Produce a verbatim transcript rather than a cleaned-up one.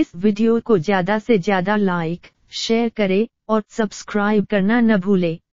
इस वीडियो को ज़्यादा से ज़्यादा लाइक, शेयर करें और सब्सक्राइब करना न भूलें।